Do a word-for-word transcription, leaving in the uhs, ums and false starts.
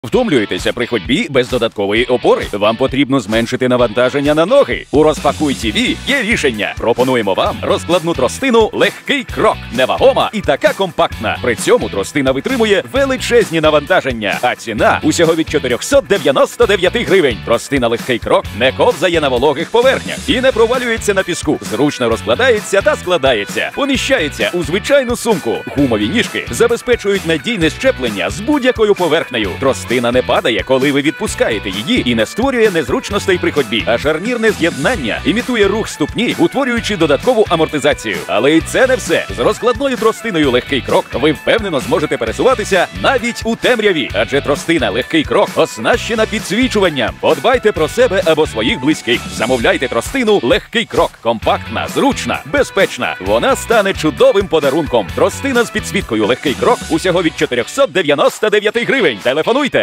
Втомлюєтеся при ходьбі без додаткової опори? Вам потрібно зменшити навантаження на ноги. У Розпакуй ТІ ВІ є рішення. Пропонуємо вам розкладну тростину «Легкий крок». Невагома і така компактна. При цьому тростина витримує величезні навантаження, а ціна усього від чотирьохсот дев'яноста дев'яти гривень. Тростина «Легкий крок» не ковзає на вологих поверхнях і не провалюється на піску. Зручно розкладається та складається. Поміщається у звичайну сумку. Гумові ніжки забезпечують надійне щеплення з будь-якою поверхнею. Тростина не падає, коли ви відпускаєте її, і не створює незручностей при ходьбі. А шарнірне з'єднання імітує рух ступні, утворюючи додаткову амортизацію. Але і це не все. З розкладною тростиною «Легкий крок» ви впевнено зможете пересуватися навіть у темряві. Адже тростина «Легкий крок» оснащена підсвічуванням. Подбайте про себе або своїх близьких. Замовляйте тростину «Легкий крок». Компактна, зручна, безпечна. Вона стане чудовим подарунком. Тростина з підсвіткою «Легкий крок» усього від чотирьохсот дев'яноста дев'яти гривень. Телефонуйте!